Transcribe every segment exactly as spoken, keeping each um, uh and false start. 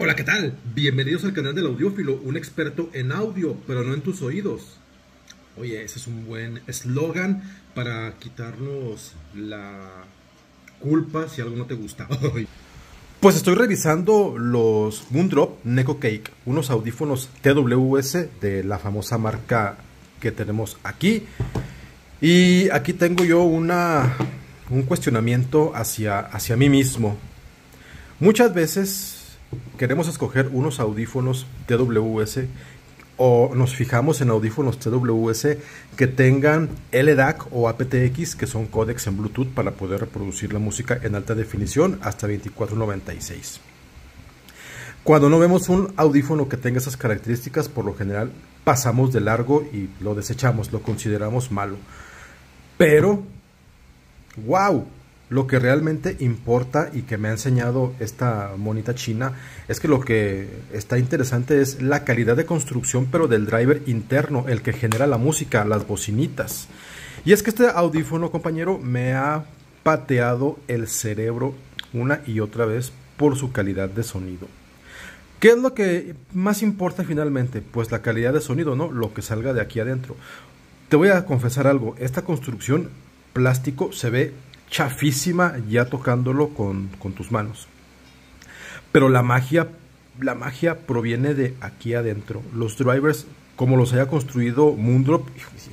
Hola, ¿qué tal? Bienvenidos al canal del Audiófilo, un experto en audio, pero no en tus oídos. Oye, ese es un buen eslogan para quitarnos la culpa si algo no te gusta. Pues estoy revisando los Moondrop Neko Cake, unos audífonos T W S de la famosa marca que tenemos aquí. Y aquí tengo yo una, un cuestionamiento hacia, hacia mí mismo. Muchas veces queremos escoger unos audífonos T W S o nos fijamos en audífonos T W S que tengan L D A C o A P T X, que son códecs en Bluetooth para poder reproducir la música en alta definición hasta veinticuatro noventa y seis. Cuando no vemos un audífono que tenga esas características, por lo general pasamos de largo y lo desechamos, lo consideramos malo. Pero, wow, lo que realmente importa y que me ha enseñado esta monita china es que lo que está interesante es la calidad de construcción, pero del driver interno, el que genera la música, las bocinitas. Y es que este audífono, compañero, me ha pateado el cerebro una y otra vez por su calidad de sonido. ¿Qué es lo que más importa finalmente? Pues la calidad de sonido, ¿no? Lo que salga de aquí adentro. Te voy a confesar algo, esta construcción plástico se ve chafísima ya tocándolo con, con tus manos. Pero la magia, la magia proviene de aquí adentro. Los drivers, como los haya construido Moondrop,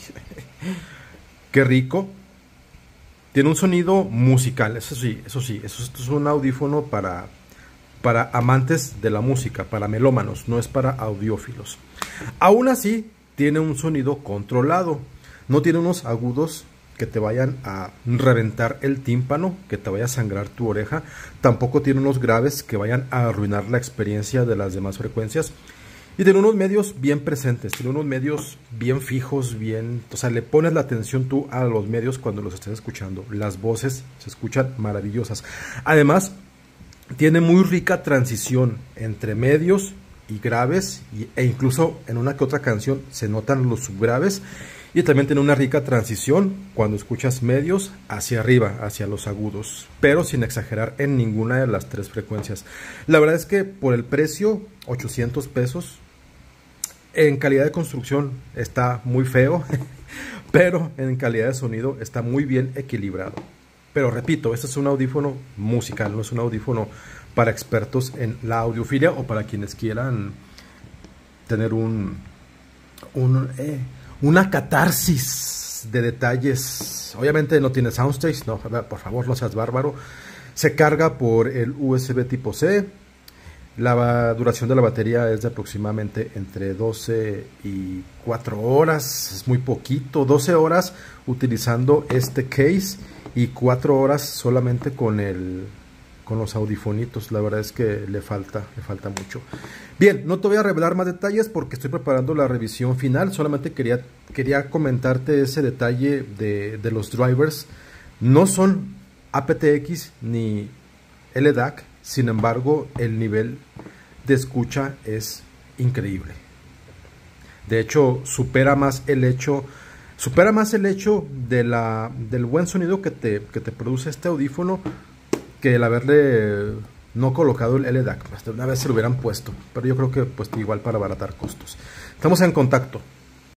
qué rico. Tiene un sonido musical, eso sí, eso sí, eso, esto es un audífono para, para amantes de la música, para melómanos, no es para audiófilos. Aún así, tiene un sonido controlado, no tiene unos agudos que te vayan a reventar el tímpano, que te vaya a sangrar tu oreja. Tampoco tiene unos graves que vayan a arruinar la experiencia de las demás frecuencias. Y tiene unos medios bien presentes, tiene unos medios bien fijos, bien... O sea, le pones la atención tú a los medios cuando los estés escuchando. Las voces se escuchan maravillosas. Además, tiene muy rica transición entre medios y graves, y, e incluso en una que otra canción se notan los subgraves. Y también tiene una rica transición cuando escuchas medios hacia arriba, hacia los agudos, pero sin exagerar en ninguna de las tres frecuencias. La verdad es que por el precio, ochocientos pesos, en calidad de construcción está muy feo, pero en calidad de sonido está muy bien equilibrado. Pero repito, este es un audífono musical, no es un audífono para expertos en la audiofilia o para quienes quieran tener un... un eh, una catarsis de detalles. Obviamente no tiene soundstage, no, por favor, no seas bárbaro. Se carga por el U S B tipo C. La duración de la batería es de aproximadamente entre doce y cuatro horas. Es muy poquito. doce horas utilizando este case y cuatro horas solamente con el con los audifonitos. La verdad es que le falta, le falta mucho. Bien, no te voy a revelar más detalles porque estoy preparando la revisión final. Solamente quería, quería comentarte ese detalle de, de los drivers. No son A P T X ni L D A C, sin embargo, el nivel de escucha es increíble. De hecho, supera más el hecho, supera más el hecho de la, del buen sonido que te, que te produce este audífono que el haberle no colocado el L D A C. Una vez se lo hubieran puesto, pero yo creo que pues igual para abaratar costos. Estamos en contacto.